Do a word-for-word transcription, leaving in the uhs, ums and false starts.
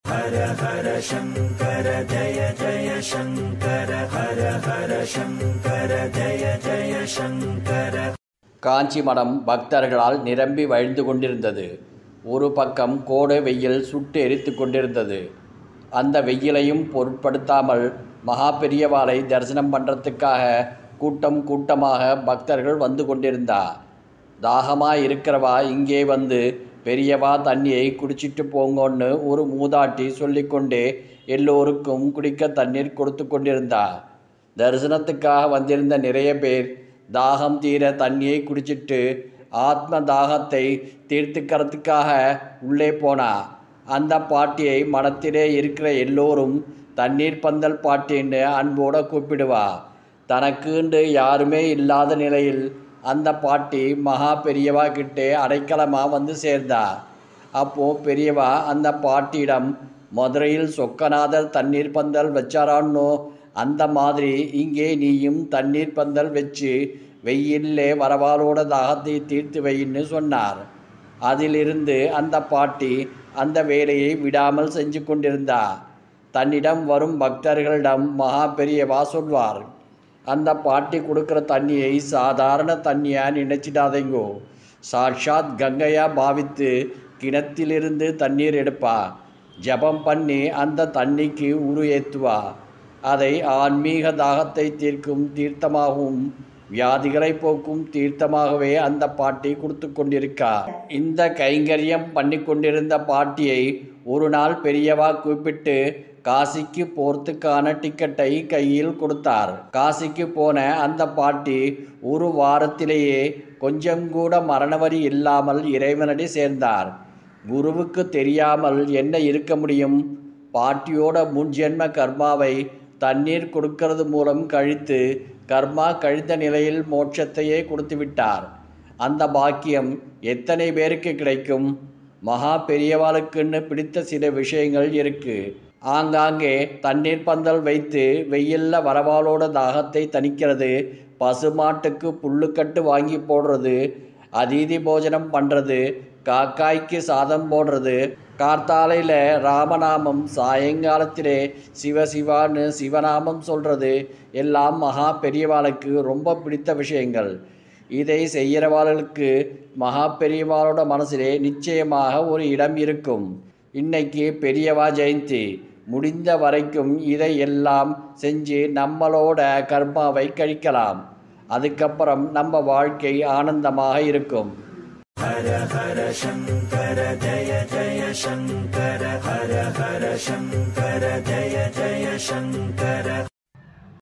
ஹர ஹர சங்கர ஜய ஜய சங்கர ஹர ஹர சங்கர ஜய ஜய சங்கர. காஞ்சி மடம் பக்தர்களால் நிரம்பி வழிந்து கொண்டிருந்தது. ஒரு பக்கம் கோடை வெயில் சுட்டு எரித்து கொண்டிருந்தது. அந்த வெயிலையும் பொருட்படுத்தாமல் மகா பெரியவாளை தரிசனம் பண்ணுறதுக்காக கூட்டம் கூட்டமாக பக்தர்கள் வந்து கொண்டிருந்தா. தாகமாக இருக்கிறவா இங்கே வந்து பெரியவா தண்ணியை குடிச்சிட்டு போங்கன்னு ஒரு மூதாட்டி சொல்லிக்கொண்டே எல்லோருக்கும் குடிக்க தண்ணீர் கொடுத்து கொண்டிருந்தா. தரிசனத்துக்காக வந்திருந்த நிறைய பேர் தாகம் தீர தண்ணியை குடிச்சிட்டு ஆத்ம தாகத்தை தீர்த்துக்கிறதுக்காக உள்ளே போனா. அந்த பாட்டியை மடத்திலே இருக்கிற எல்லோரும் தண்ணீர் பந்தல் பாட்டின்னு அன்போடு கூப்பிடுவா. தனக்குண்டு யாருமே இல்லாத நிலையில் அந்த பாட்டி மகா பெரியவா கிட்டே அடைக்கலமாக வந்து சேர்ந்தா. அப்போது பெரியவா அந்த பாட்டியிடம், மதுரையில் சொக்கநாதர் தண்ணீர் பந்தல் வச்சாரான்னோ அந்த மாதிரி இங்கே நீயும் தண்ணீர் பந்தல் வச்சு வெயிலே வரவாளோட தாகத்தை தீர்த்து வைன்னு சொன்னார். அதிலிருந்து அந்த பாட்டி அந்த வேலையை விடாமல் செஞ்சு கொண்டிருந்தா. தன்னிடம் வரும் பக்தர்களிடம் மகா பெரியவா சொல்வார், அந்த பாட்டி கொடுக்குற தண்ணியை சாதாரண தண்ணியாக நினைச்சிடாதீங்கோ, சாட்சாத் கங்கையாக பாவித்து கிணத்திலிருந்து தண்ணீர் எடுப்பா. ஜபம் பண்ணி அந்த தண்ணிக்கு உரு ஏற்றுவா. அதை ஆன்மீக தாகத்தை தீர்க்கும் தீர்த்தமாகவும் வியாதிகளை போக்கும் தீர்த்தமாகவே அந்த பாட்டி கொடுத்து கொண்டிருக்கா. இந்த கைங்கரியம் பண்ணி கொண்டிருந்த பாட்டியை ஒரு நாள் பெரியவா கூப்பிட்டு காசிக்கு போகிறதுக்கான டிக்கெட்டை கையில் கொடுத்தார். காசிக்கு போன அந்த பாட்டி ஒரு வாரத்திலேயே கொஞ்சம் கூட மரணவரி இல்லாமல் இறைவனடி சேர்ந்தார். குருவுக்கு தெரியாமல் என்ன இருக்க முடியும்? பாட்டியோட முன்ஜென்ம கர்மாவை தண்ணீர் கொடுக்கறது மூலம் கழித்து கர்மா கழித்த நிலையில் மோட்சத்தையே கொடுத்து விட்டார். அந்த பாக்கியம் எத்தனை பேருக்கு கிடைக்கும்? மகா பெரியவாளுக்குன்னு பிடித்த சில விஷயங்கள் இருக்குது. ஆங்காங்கே தண்ணீர் பந்தல் வைத்து வெயிலில் வரவாளோட தாகத்தை தணிக்கிறது, பசுமாட்டுக்கு புல்லுக்கட்டு வாங்கி போடுறது, அதீதி போஜனம் பண்ணுறது, காக்காய்க்கு சாதம் போடுறது, கார்த்தாலையில் ராமநாமம், சாயங்காலத்திலே சிவசிவான்னு சிவநாமம் சொல்கிறது எல்லாம் மகா பெரியவாளுக்கு ரொம்ப பிடித்த விஷயங்கள். இதை செய்கிறவாளுக்கு மகா பெரியவாளோட மனசிலே நிச்சயமாக ஒரு இடம் இருக்கும். இன்னைக்கு பெரியவா ஜெயந்தி. முடிந்த வரைக்கும் இதை எல்லாம் செஞ்சு நம்மளோட கர்மாவை கழிக்கலாம். அதுக்கப்புறம் நம்ம வாழ்க்கை ஆனந்தமாக இருக்கும். ஹர ஹர சங்கர ஜய ஜய சங்கர ஹர ஹர சங்கர ஜய ஜய சங்கர.